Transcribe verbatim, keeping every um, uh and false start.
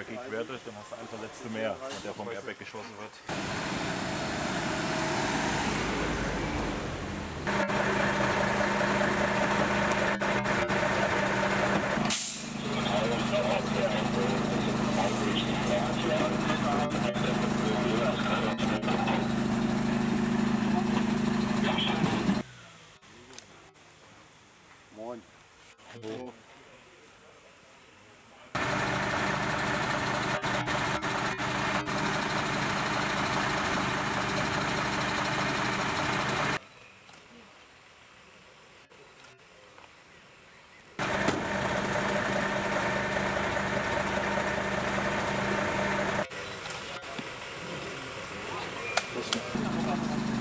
geht quer durch, dann hast du einen Verletzten mehr, wenn der vom Airbag geschossen wird. Moin. Hallo. Das